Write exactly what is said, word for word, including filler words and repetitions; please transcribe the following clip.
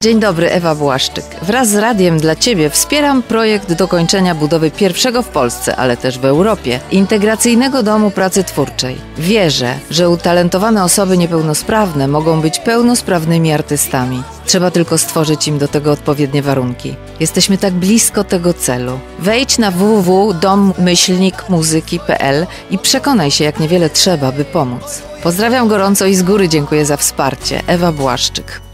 Dzień dobry, Ewa Błaszczyk. Wraz z Radiem dla Ciebie wspieram projekt dokończenia budowy pierwszego w Polsce, ale też w Europie, integracyjnego domu pracy twórczej. Wierzę, że utalentowane osoby niepełnosprawne mogą być pełnosprawnymi artystami. Trzeba tylko stworzyć im do tego odpowiednie warunki. Jesteśmy tak blisko tego celu. Wejdź na w w w kropka dom myślnik muzyki kropka p l i przekonaj się, jak niewiele trzeba, by pomóc. Pozdrawiam gorąco i z góry dziękuję za wsparcie. Ewa Błaszczyk.